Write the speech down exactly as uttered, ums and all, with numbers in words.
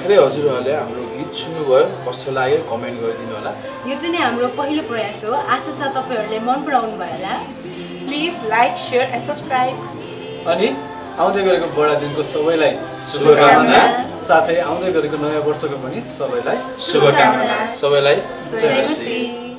भर्खरै हजुरहरूले हाम्रो गीत सुन्नुभयो, कस्तो लाग्यो कमेन्ट गरिदिनु होला। यो चाहिँ हाम्रो पहिलो प्रयास हो, आशा छ तपाईहरुले मन पराउनु भयो होला। Please like share and subscribe. अनि आउँदै गरेको बडा दिनको सबैलाई शुभकामना, साथै आउँदै गरेको नयाँ वर्षको पनि सबैलाई शुभकामना। सबैलाई जय मसी।